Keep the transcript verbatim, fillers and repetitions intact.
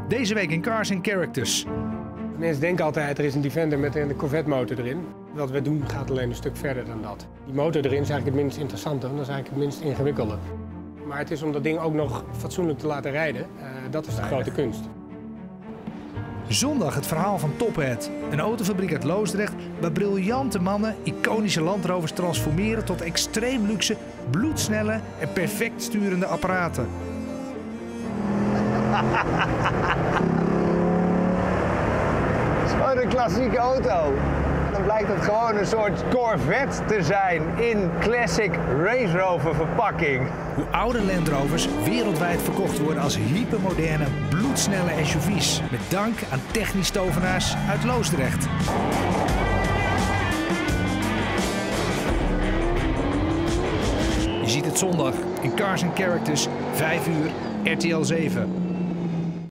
Deze week in Cars and Characters. Mensen denken altijd, er is een Defender met een Corvette motor erin. Wat we doen gaat alleen een stuk verder dan dat. Die motor erin is eigenlijk het minst interessante, dat is eigenlijk het minst ingewikkelde. Maar het is om dat ding ook nog fatsoenlijk te laten rijden, uh, dat is de grote kunst. Zondag het verhaal van Tophead, een autofabriek uit Loosdrecht waar briljante mannen iconische Land Rovers transformeren tot extreem luxe, bloedsnelle en perfect sturende apparaten. Zo'n klassieke auto. Dan blijkt het gewoon een soort Corvette te zijn in classic Range Rover verpakking. Hoe oude Land Rovers wereldwijd verkocht worden als hypermoderne, bloedsnelle S U V's. Met dank aan technisch tovenaars uit Loosdrecht. Je ziet het zondag in Cars and Characters, vijf uur, R T L zeven.